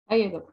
ايوه يا دكتور.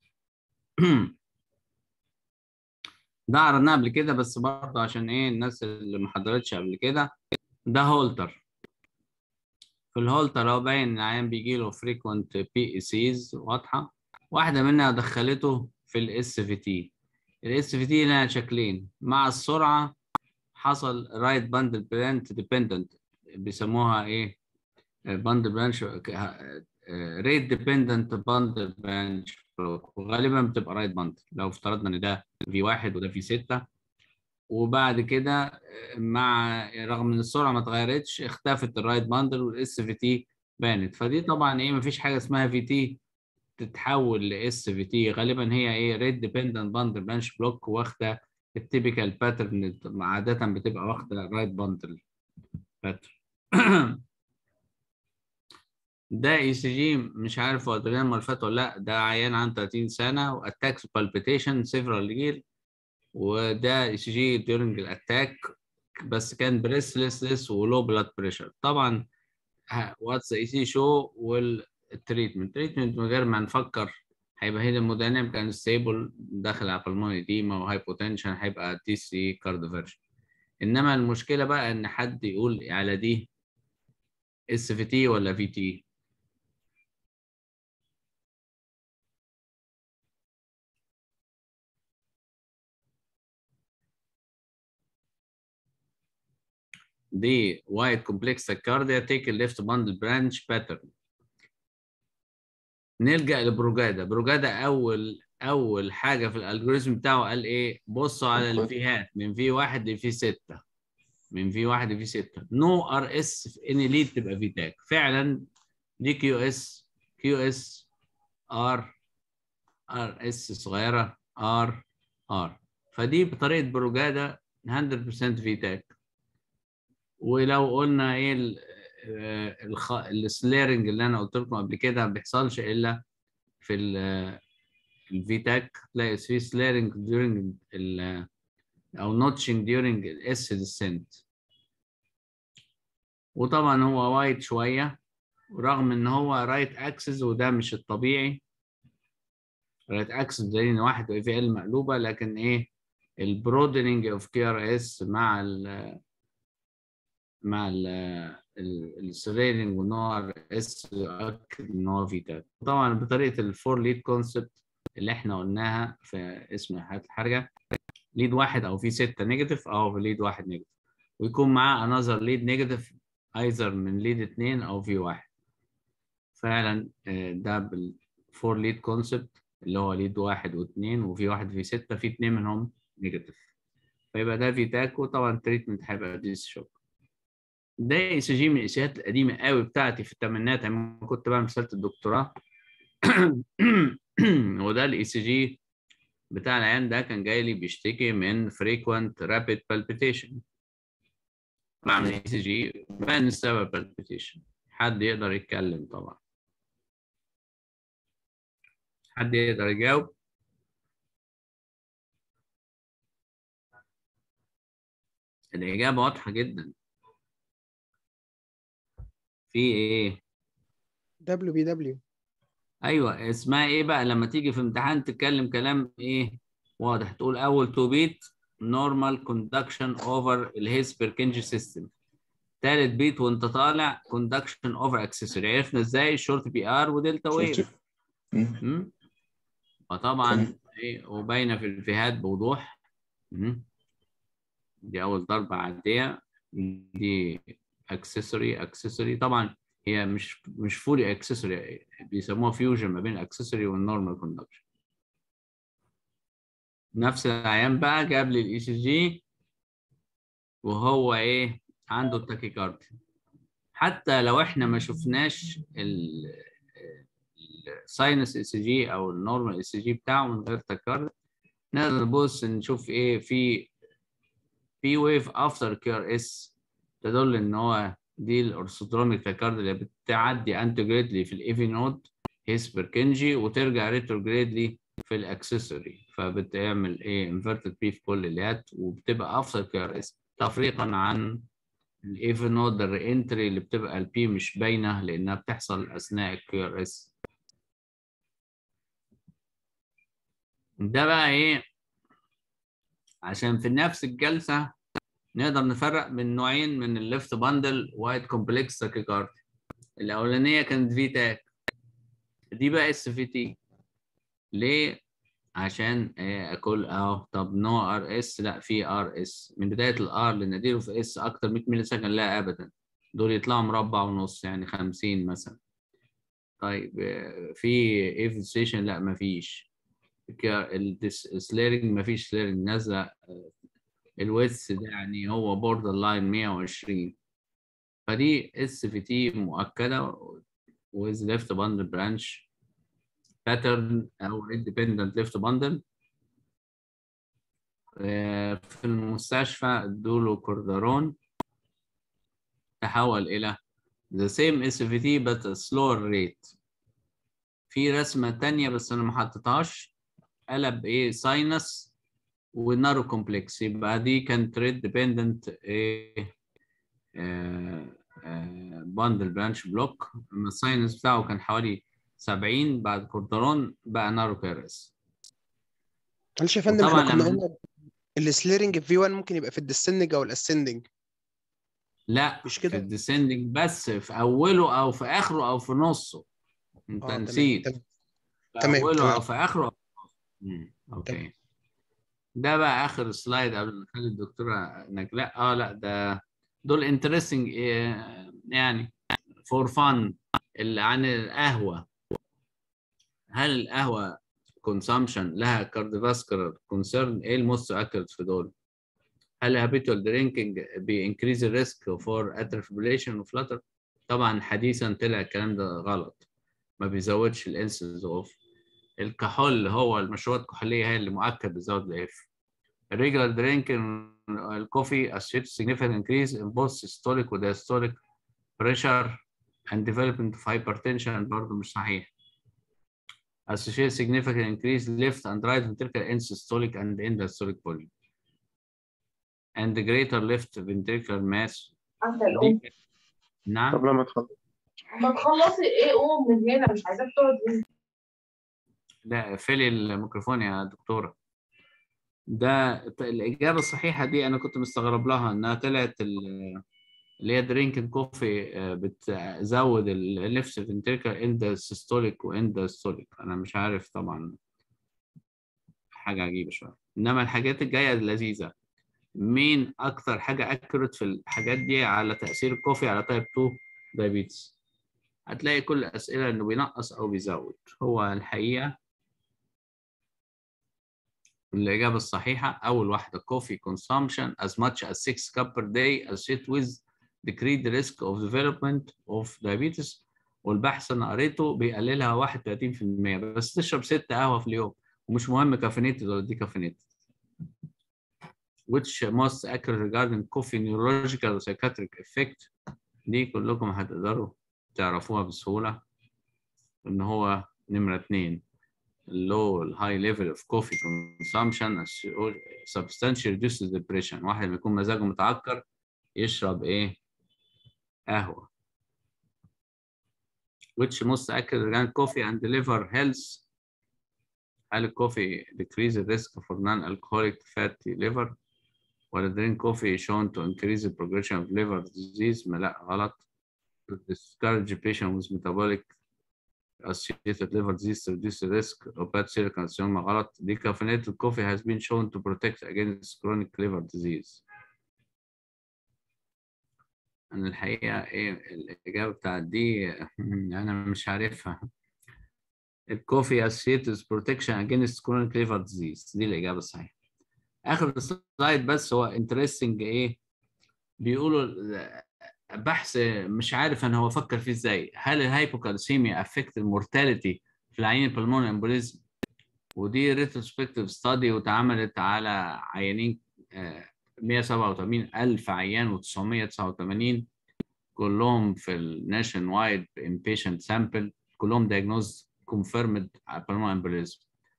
ده عرضناه قبل كده، بس برضه عشان ايه الناس اللي ما حضرتش قبل كده. ده هولتر. في الهولتر هو باين ان العيان بيجي له فريكوينت بي اي سيز واضحه. واحده منها دخلته في الاس في تي. الاس في تي لها شكلين مع السرعه. حصل رايت باندل برانش ديبندنت، بيسموها ايه؟ باندل برانش ريت ديبندنت باندل برانش، وغالبا بتبقى رايت باندل لو افترضنا ان ده في واحد وده في 6. وبعد كده مع رغم ان السرعه ما اتغيرتش اختفت الرايت باندل والاس في تي بانت. فدي طبعا ايه، مفيش حاجه اسمها في تي تتحول لاس في تي. غالبا هي ايه، ريت ديبندنت باندل برانش بلوك واخده التيبيكال باترن، عاده بتبقى واخده رايت باندل باترن. ده اي سي جي، مش عارف هو ادرينال المره اللي فاتت ولا لا. ده عيان عن 30 سنه واتاكس بالبيتيشن سيفرال جير. وده اي سي جي ديورنج الاتاك، بس كان بريسلس ولو بلاد بريشر طبعا. واتس اي سي شو والتريتمنت من غير ما نفكر. هيبقى هيدا المودينام كان ستيبل داخل على بالموني ديما وهايبوتنشن، هيبقى تي سي كارديفيرجن. انما المشكله بقى ان حد يقول على دي اس في تي ولا في تي. دي وايت كومبلكس تاكارديا تيك الليفت باندل برانش باترن. نلجأ لبروجادا. بروجادا اول حاجه في الالجوريزم بتاعه قال ايه؟ بصوا على الفيهات من في 1 لفي 6. من في 1 لفي 6 نو ار اس في اني ليد تبقى في تاج فعلا. دي كيو اس، كيو اس ار، ار اس صغيره ار ار. فدي بطريقه بروجادا 100% في تاج. ولو قلنا ايه السليرنج اللي انا قلت لكم قبل كده ما بيحصلش الا في الفي تاك. تلاقي في سليرنج ديورنج او نوتشنج ديورنج الاس ديسنت. وطبعا هو وايد شويه، ورغم ان هو رايت اكسس وده مش الطبيعي. رايت اكسس دليل ان واحد في ال مقلوبه، لكن ايه البرودنينج اوف كي ار اس مع مع السريرنج والنوع اس يؤكد ان هو في تاك. طبعا بطريقه الفور ليد كونسبت اللي احنا قلناها في اسم حالات الحرجه. ليد واحد او في 6 نيجاتيف او في ليد واحد نيجاتيف، ويكون معاه انذر ليد نيجاتيف ايزر من ليد 2 او في 1. فعلا ده بالفور ليد كونسبت اللي هو ليد واحد واثنين وفي واحد في 6، في 2 منهم نيجاتيف. فيبقى ده في تاك. وطبعا التريتمنت هيبقى ديس شوك. ده اي سي جي من الاسيات القديمه قوي بتاعتي في الثمانينات لما كنت بعمل رساله الدكتوراه. وده الاي سي جي بتاع العيان ده كان جاي لي بيشتكي من frequent rapid palpitation. بعمل اي سي جي بان السبب palpitation. حد يقدر يتكلم طبعا؟ حد يقدر يجاوب؟ الإجابة واضحة جدا. في إيه؟ WBW. أيوه، اسمها إيه بقى لما تيجي في امتحان تتكلم كلام إيه؟ واضح. تقول أول تو بيت نورمال كوندكشن أوفر الهيس بيركنجي سيستم. تالت بيت وأنت طالع كوندكشن أوفر أكسسوري. عرفنا إزاي؟ شورت بي آر ودلتا ويف. فطبعا إيه وباينة في الفيهات بوضوح. دي أول ضربة عادية. دي اكسسوري طبعا. هي مش فولي اكسسوري، بيسموها فيوجن ما بين الاكسسوري والنورمال كوندكشن. نفس العيان بقى جاب لي الاي سي جي وهو ايه عنده التاكيكارديا. حتى لو احنا ما شفناش الساينس اي سي جي او النورمال اي سي جي بتاعه من غير تاكيكارديا، نقدر نبص نشوف ايه في ويف افتر كي ار اس تدل ان هو دي الارثوتروميك تاكارد اللي بتعدي انتجريدلي في الايفي نود هيسبركنجي وترجع ريتروجريدلي في الاكسسوري. فبتعمل ايه انفرتد بي في كل اليات وبتبقى افتر كي ار اس تفريقا عن الايفي نود الرينتري اللي بتبقى البي مش باينه لانها بتحصل اثناء الكي ار اس. ده بقى ايه؟ عشان في نفس الجلسه نقدر نفرق بين نوعين من الليفت باندل وايد كومبلكس تاكيكاردي. الاولانيه كانت في تاك، دي بقى اس في تي. ليه؟ عشان اكل اهو. طب نو ار اس؟ لا، في ار اس من بدايه الار لناديره في اس اكتر 100 مللي سكند؟ لا ابدا، دول يطلعوا مربع ونص يعني 50 مثلا. طيب في ايه في ستيشن؟ لا مفيش. السليرنج مفيش سليرنج نازله. الويتس ده يعني هو بوردر لاين 120. فدي اس في تي مؤكده with left bundle branch pattern او independent left bundle. في المستشفى ادوله كوردارون تحول الى the same SVT but a slower rate. في رسمة تانية بس انا ما حطيتهاش، قلب ايه ساينس ونارو كومبلكس، يبقى دي كانت ريت ديبندنت ايه باندل برانش بلوك. الساينس بتاعه كان حوالي 70، بعد كوردارون بقى نارو كيرس. معلش يا فندم، احنا وطبعا كنا لما قلنا السليرنج في 1 ممكن يبقى في الديسندنج او الاسندنج، لا مش في كده؟ الديسندنج بس، في اوله او في اخره او في نصه. انت اه تمام نسيت. تمام في تمام اوله تمام او في اخره. تمام. اوكي. ده بقى اخر سلايد قبل ما نخلي الدكتوره نجلاء. لا ده دول انترستنج يعني فور فن. اللي عن القهوه، هل القهوه كونسامشن لها كارديوفاسكولار كونسيرن؟ ايه الموست اكيوريت في دول؟ هل habitual drinking بينكريز الريسك فور atrial fibrillation وفلاتر؟ طبعا حديثا طلع الكلام ده غلط، ما بيزودش الانسنس اوف. الكحول هو المشروبات الكحوليه هي اللي مؤكد بتزود الاف. الريجولار درينكينج الكوفي associated significant increase in both systolic و diastolic pressure and development of hypertension، برضه مش صحيح. associated significant increase left and right ventricular in systolic and in diastolic volume and greater left ventricular mass. دي نعم. طب لما تخلصي ايه قوم من هنا، مش عايزاك تقعد هنا. لا اقفلي الميكروفون يا دكتورة. ده الإجابة الصحيحة دي أنا كنت مستغرب لها إنها طلعت اللي هي درينكينج كوفي بتزود الليفت فنتريكل إند سيستوليك وإند ستوليك. أنا مش عارف طبعا، حاجة عجيبة شوية. إنما الحاجات الجاية لذيذة. مين أكتر حاجة أكيوريت في الحاجات دي على تأثير الكوفي على تايب 2 دايابيتس؟ هتلاقي كل الأسئلة إنه بينقص أو بيزود. هو الحقيقة الإجابة الصحيحة أول واحدة coffee consumption as much as 6 cups per day associated with decreased risk of development of diabetes. والبحث أنا قريته بيقللها 31%، بس تشرب 6 قهوة في اليوم، ومش مهم كافينيتد ولا دي كافينيتد. which most accurate regarding coffee neurological or psychiatric effect؟ دي كلكم هتقدروا تعرفوها بسهولة، إن هو نمرة 2 low high level of coffee consumption substantially reduces depression. واحد بيكون مزاجه متعكر يشرب ايه؟ قهوة. which most accurate regarding coffee and liver health؟ هل الكوفي decrease the risk for non-alcoholic fatty liver؟ ولا drink coffee shown to increase the progression of liver disease؟ لا غلط. to discourage patient with metabolic associated liver disease to reduce the risk of bad cell carcinoma؟ غلط. Decaffeinated coffee has been shown to protect against chronic liver disease. أنا الحقيقة إيه الإجابة بتاعت دي أنا مش عارفها. الكوفي associated protection against chronic liver disease، دي الإجابة الصحيحة. آخر سلايد بس هو interesting إيه؟ بيقولوا بحث مش عارف أنا هو فكر فيه إزاي. هل الهايبوكالسيميا affect المورتاليتي في العيان البلمونري امبوليزم؟ ودي ريتروسبكتيف ستادي واتعملت على عيانين 187,000 عيان و989 كلهم في الناشن وايد امبيشنت سامبل، كلهم دايجنوز كونفيرمد بالمونري امبوليزم،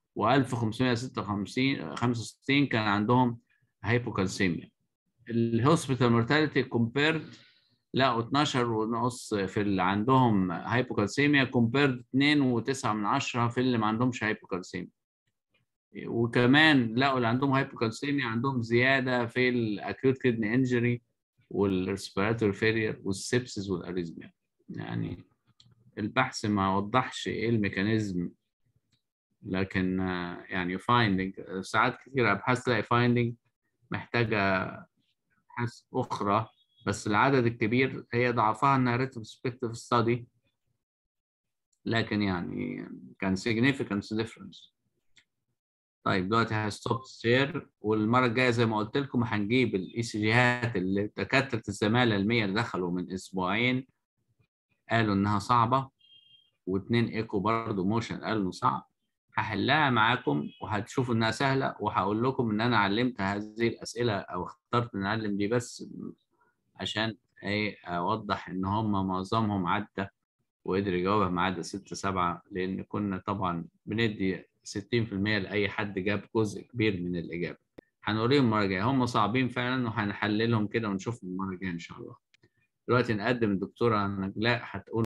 و1565 كان عندهم هايبوكالسيميا. الهوسبيتال مورتاليتي كومبيرد لقوا 12.5 في اللي عندهم هايبوكالسيميا كومبيرد 2.9 في اللي ما عندهمش هايبوكالسيميا. وكمان لقوا اللي عندهم هايبوكالسيميا عندهم زياده في الاكيوت كدني انجري والريسبيراتوري فيلير والسبسس والاريزميا. يعني البحث ما وضحش ايه الميكانيزم، لكن يعني فايندنج ساعات كتير ابحاث تلاقي فايندنج محتاجه ابحاث اخرى، بس العدد الكبير هي ضعفها انها ريتروسبكتيف ستادي، لكن يعني كان significant difference. طيب دلوقتي هستوب شير، والمره الجايه زي ما قلت لكم هنجيب الاي سي جيهات اللي دكاتره الزماله المية اللي دخلوا من اسبوعين قالوا انها صعبه، واثنين ايكو برضه موشن قالوا انه صعب. هحلها معاكم وهتشوفوا انها سهله، وهقول لكم ان انا علمت هذه الاسئله او اخترت ان اعلم دي بس عشان ايه اوضح ان هم معظمهم عدى وقدر يجاوبها ما عدا 6 7، لان كنا طبعا بندي 60% لاي حد جاب جزء كبير من الاجابه. هنوريهم المره الجايه، هم صعبين فعلا وهنحللهم كده ونشوف المره الجايه ان شاء الله. دلوقتي نقدم الدكتوره نجلاء هتقول